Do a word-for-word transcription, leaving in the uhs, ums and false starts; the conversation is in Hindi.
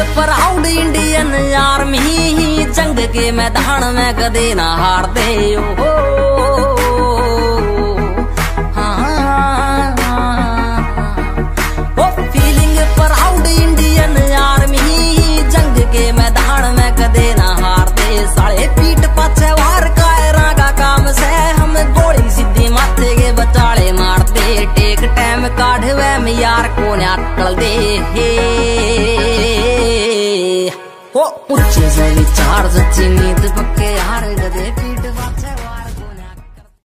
प्राउड इंडियन आर्मी, जंग के मैदान में कदे ना हार दे हो। Oh feeling proud Indian army, जंग के मैदान में कदे ना हार दे। साले पीठ पाछे वार कायरा का काम से हम गोली सीधी माथे के बचाले मार दे। टेक टाइम काढ़वे में यार को ना टल दे।